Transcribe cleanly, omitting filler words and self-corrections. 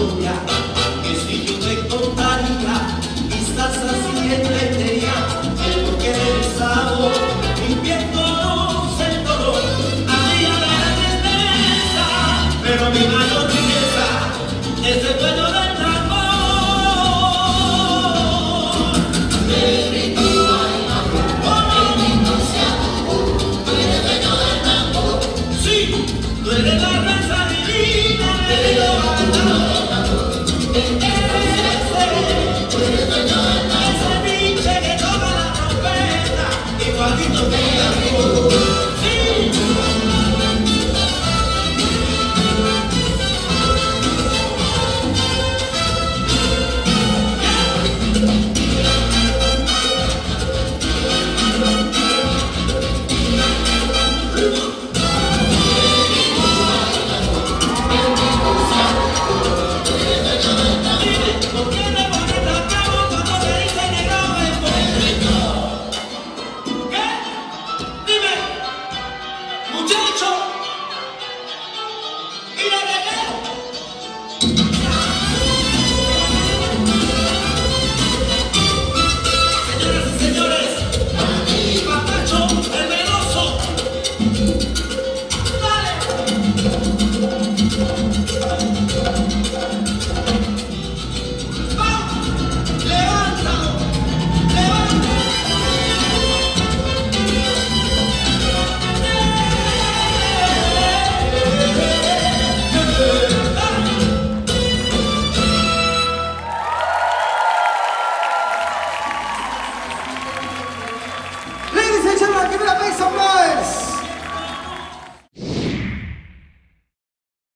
historia que si yo te contaría, quizás así entendería el porqué de mi sabor. Mi piel conoce el dolor, a día de tristeza, pero mi